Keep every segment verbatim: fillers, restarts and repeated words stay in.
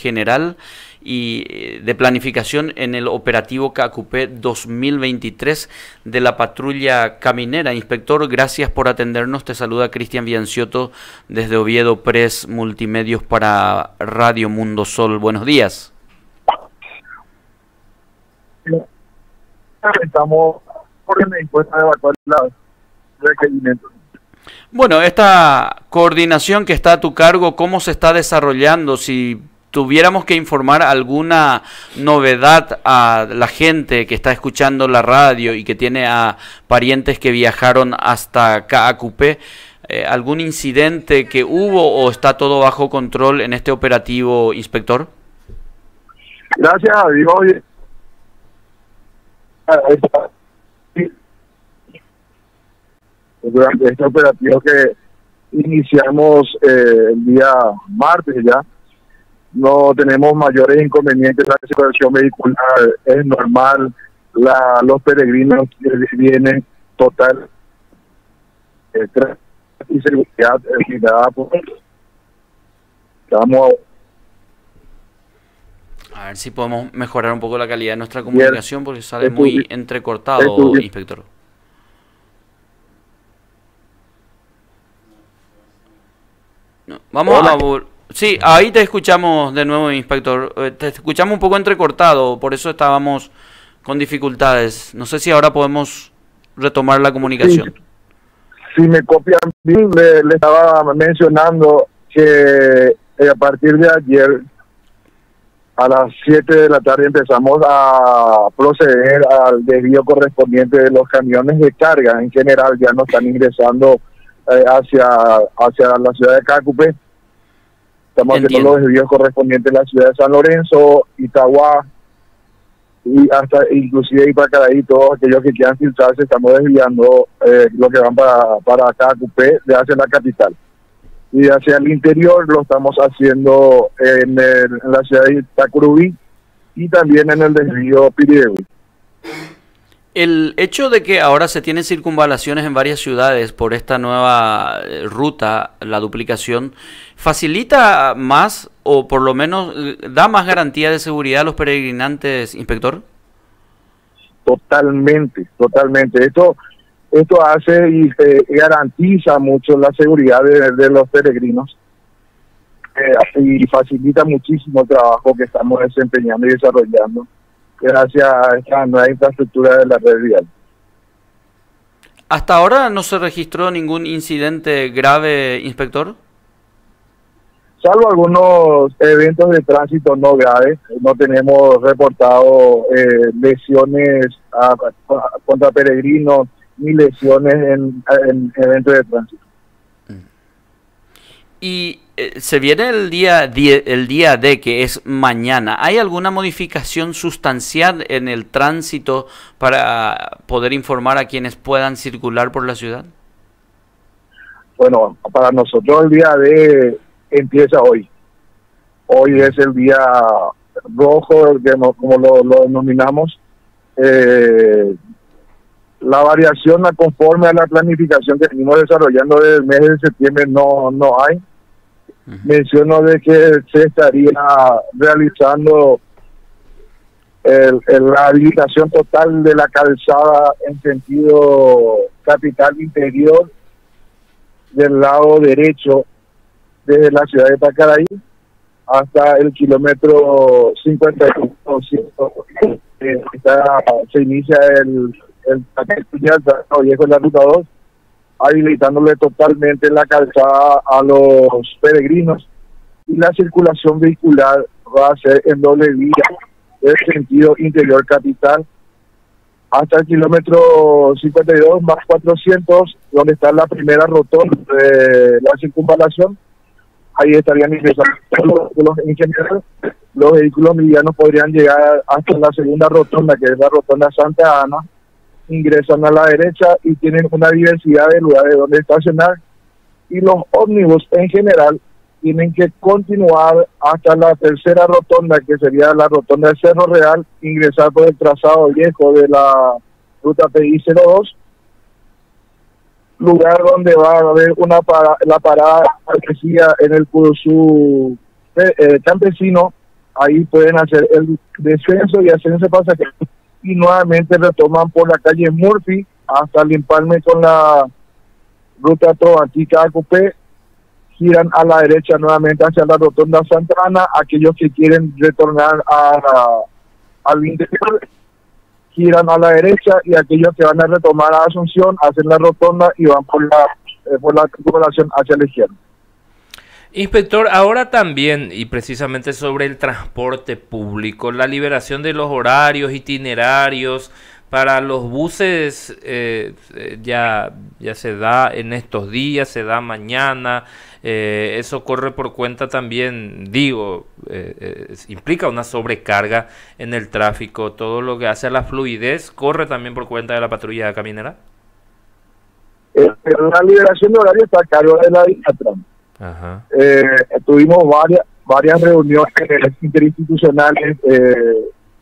general y de planificación en el operativo Cacupé dos mil veintitrés de la patrulla caminera. Inspector, gracias por atendernos. Te saluda Cristian Vianciotto desde Oviedo Press Multimedios para Radio Mundo Sol. Buenos días. Estamos por la dispuesta de evacuar la requerimiento. Bueno, esta coordinación que está a tu cargo, ¿cómo se está desarrollando? Si tuviéramos que informar alguna novedad a la gente que está escuchando la radio y que tiene a parientes que viajaron hasta Cacupé, eh, ¿algún incidente que hubo o está todo bajo control en este operativo, inspector? Gracias a Dios. Durante este operativo que iniciamos eh, el día martes ya, no tenemos mayores inconvenientes. La circulación vehicular es normal, la, los peregrinos vienen total eh, y seguridad brindada por estamos. A ver si podemos mejorar un poco la calidad de nuestra comunicación porque sale muy entrecortado, inspector. No, vamos Hola. a... Sí, ahí te escuchamos de nuevo, inspector. Te escuchamos un poco entrecortado, por eso estábamos con dificultades. No sé si ahora podemos retomar la comunicación. Si sí, me copian bien, le, le estaba mencionando que eh, a partir de ayer a las siete de la tarde empezamos a proceder al desvío correspondiente de los camiones de carga. En general ya no están ingresando eh, hacia hacia la ciudad de Cacupé. Estamos Entiendo. haciendo los desvíos correspondientes a la ciudad de San Lorenzo, Itagua y hasta inclusive Ipacaraí. Todos aquellos que quieran filtrarse estamos desviando eh, lo que van para, para Cacupé de hacia la capital. Y hacia el interior lo estamos haciendo en, el, en la ciudad de Itacurubí y también en el desvío Piriegui. El hecho de que ahora se tienen circunvalaciones en varias ciudades por esta nueva ruta, la duplicación, ¿facilita más o por lo menos da más garantía de seguridad a los peregrinantes, inspector? Totalmente, totalmente. Esto... Esto hace y eh, garantiza mucho la seguridad de, de los peregrinos eh, y facilita muchísimo el trabajo que estamos desempeñando y desarrollando gracias a esta nueva infraestructura de la red vial. ¿Hasta ahora no se registró ningún incidente grave, inspector? Salvo algunos eventos de tránsito no graves, no tenemos reportado eh, lesiones a, a, contra peregrinos ni lesiones en, en eventos de tránsito. Y eh, se viene el día die, el día D, que es mañana. ¿Hay alguna modificación sustancial en el tránsito para poder informar a quienes puedan circular por la ciudad? Bueno, para nosotros el día D empieza hoy. Hoy es el día rojo, como lo, lo denominamos. Eh, La variación la conforme a la planificación que venimos desarrollando desde el mes de septiembre no no hay. Uh-huh. Menciono de que se estaría realizando el, el, la habilitación total de la calzada en sentido capital interior del lado derecho desde la ciudad de Ipacaraí hasta el kilómetro cincuenta y uno. Eh, está, se inicia el el viejo de la ruta dos, habilitándole totalmente la calzada a los peregrinos y la circulación vehicular va a ser en doble vía del sentido interior capital hasta el kilómetro cincuenta y dos más cuatrocientos, donde está la primera rotonda de la circunvalación. Ahí estarían ingresando los vehículos en general. Los vehículos medianos podrían llegar hasta la segunda rotonda, que es la rotonda Santa Ana, ingresan a la derecha y tienen una diversidad de lugares donde estacionar, y los ómnibus en general tienen que continuar hasta la tercera rotonda, que sería la rotonda de Cerro Real, ingresar por el trazado viejo de la ruta P I cero dos, lugar donde va a haber una para, la parada parecida en el curso eh, campesino, ahí pueden hacer el descenso y ascenso pasajeros y nuevamente retoman por la calle Murphy hasta el empalme con la ruta Tobantica a Cupé, giran a la derecha nuevamente hacia la rotonda Santa Ana. Aquellos que quieren retornar a, a, al interior giran a la derecha, y aquellos que van a retomar a Asunción hacen la rotonda y van por la eh, por la circulación hacia la izquierda. Inspector, ahora también, y precisamente sobre el transporte público, la liberación de los horarios itinerarios para los buses eh, ya, ya se da en estos días, se da mañana, eh, eso corre por cuenta también, digo, eh, eh, implica una sobrecarga en el tráfico. Todo lo que hace a la fluidez corre también por cuenta de la patrulla caminera. Eh, la liberación de horario está a cargo de la DINATRAN. Ajá. Eh, tuvimos varias varias reuniones interinstitucionales, eh,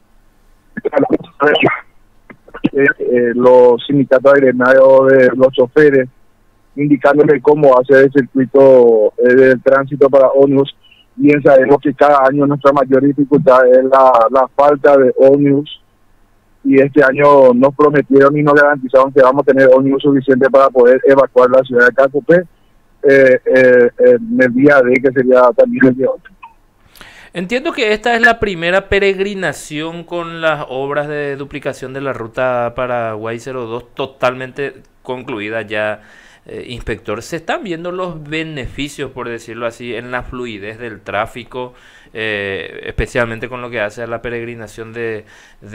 eh, eh, los sindicatos agregados de los choferes, indicándole cómo hacer el circuito eh, del tránsito para ómnibus. Bien sabemos que cada año nuestra mayor dificultad es la, la falta de ómnibus, y este año nos prometieron y nos garantizaron que vamos a tener ómnibus suficiente para poder evacuar la ciudad de Cacupé Eh, eh, en el día de que sería también el día otro. Entiendo que esta es la primera peregrinación con las obras de duplicación de la ruta Paraguay cero dos totalmente concluida ya, eh, inspector. ¿Se están viendo los beneficios, por decirlo así, en la fluidez del tráfico, eh, especialmente con lo que hace a la peregrinación de,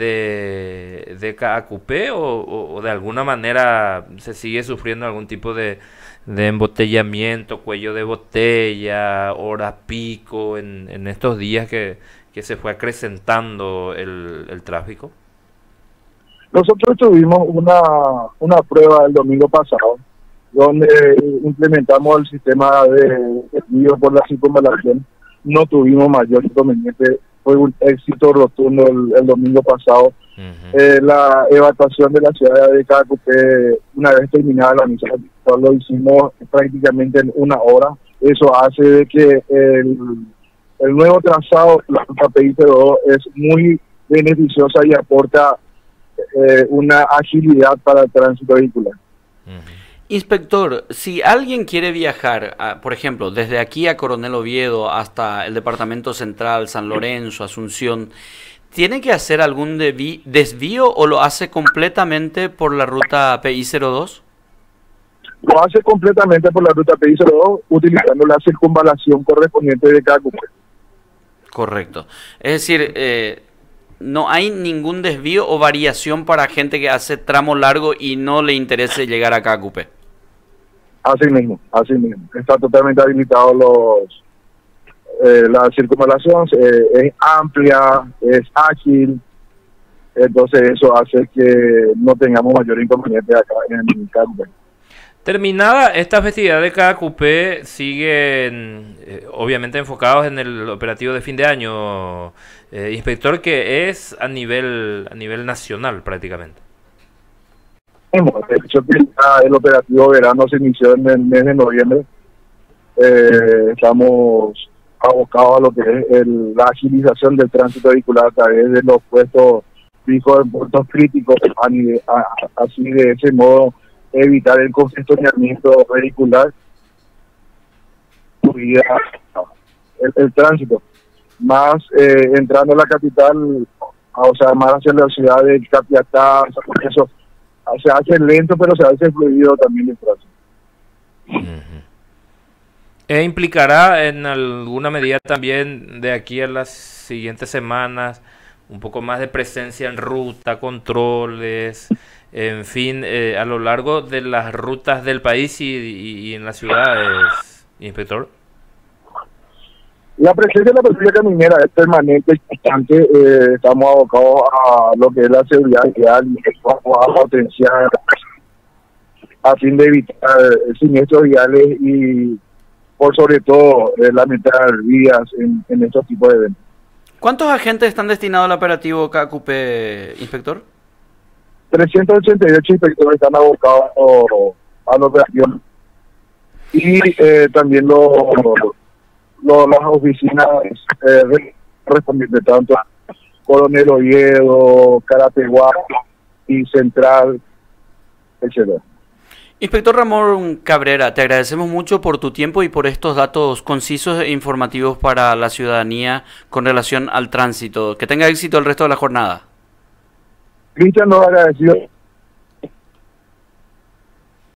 de, de Cacupé, o, o, o de alguna manera se sigue sufriendo algún tipo de de embotellamiento, cuello de botella, hora pico, en, en estos días que, que se fue acrecentando el, el tráfico? Nosotros tuvimos una, una prueba el domingo pasado, donde implementamos el sistema de desvío por la circunvalación. No tuvimos mayor inconveniente, fue un éxito rotundo el, el domingo pasado. Uh-huh. eh, la evacuación de la ciudad de Cacupé, una vez terminada la misa, lo hicimos prácticamente en una hora. Eso hace de que el, el nuevo trazado, la ruta P I cero dos, es muy beneficiosa y aporta eh, una agilidad para el tránsito vehicular. Uh-huh. Inspector, si alguien quiere viajar, a, por ejemplo, desde aquí a Coronel Oviedo hasta el Departamento Central, San Lorenzo, Asunción, ¿tiene que hacer algún desvío o lo hace completamente por la ruta P I cero dos? Lo hace completamente por la ruta P I cero dos, utilizando la circunvalación correspondiente de cada cumbre. Correcto. Es decir, eh, no hay ningún desvío o variación para gente que hace tramo largo y no le interese llegar a Cacupé. Así mismo, así mismo. Está totalmente habilitado los eh, la circunvalación, eh, es amplia, es ágil, entonces eso hace que no tengamos mayor inconveniente acá en Cacupé. Terminada esta festividad de Cacupé, siguen eh, obviamente enfocados en el operativo de fin de año, eh, inspector, que es a nivel a nivel nacional prácticamente. De hecho, el operativo verano se inició en el mes de noviembre. Eh, estamos abocados a lo que es el, la agilización del tránsito vehicular a través de los puestos fijos en puntos críticos, a nivel, a, así de ese modo evitar el congestionamiento vehicular, el, el tránsito, más eh, entrando a la capital, o sea, más hacia la ciudad de Capiatá, eso se hace lento, pero se hace fluido también el tránsito. Uh-huh. ¿E implicará en alguna medida también de aquí a las siguientes semanas un poco más de presencia en ruta, controles, en fin, eh, a lo largo de las rutas del país y, y, y en las ciudades, inspector? La presencia de la patrulla caminera es permanente y constante. Eh, estamos abocados a lo que es la seguridad vial y vamos a potenciar a fin de evitar siniestros viales y, por sobre todo, eh, lamentar vías en, en estos tipos de eventos. ¿Cuántos agentes están destinados al operativo Cacupé, inspector? trescientos ochenta y ocho inspectores están abocados a la operación. Y eh, también los... Lo, las oficinas eh, correspondientes, tanto Coronel Oviedo, Carapeguá y Central, etcétera. Inspector Ramón Cabrera, te agradecemos mucho por tu tiempo y por estos datos concisos e informativos para la ciudadanía con relación al tránsito. Que tenga éxito el resto de la jornada. Cristian, nos agradecido